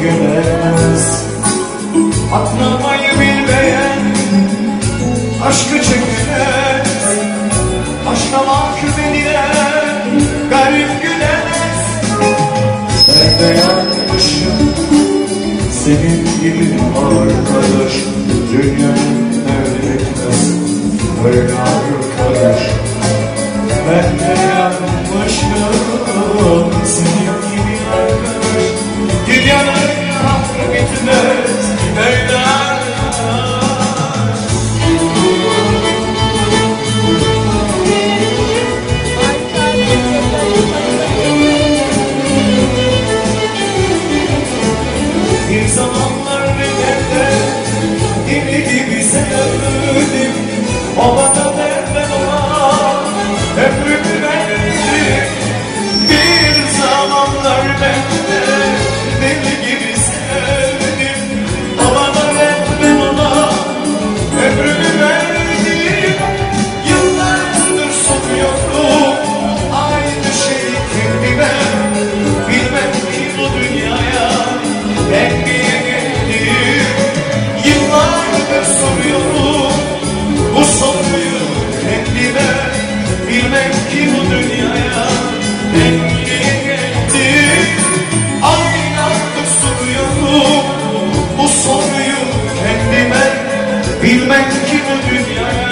gülemez. Atlamayı bilmeyen aşkı çekemez. Aşka mahkum edilen garip gülemez. Ben de yanmışım senin gibi arkadaş. Dünyanın nerede gitmez böyle arkadaş. Ben de yanmışım senin gibi arkadaş. Dünyanın hakkı bitmez böyle arkadaş. Bir zamanlar bedende deli gibi sevdim. O bana vermem ona ömrümü verdim. Bir zamanlar bedende deli gibi sevdim. O bana vermem ona ömrümü verdim. Yıllardır soruyorum aynı şeyi kendime. Bilmem ki bu dünyaya ben niye geldim? Yıllardır soruyorum bu soruyu kendime. Bilmem ki bu dünyaya ben niye geldim? Aylardır soruyorum bu soruyu kendime. Bilmem ki bu dünyaya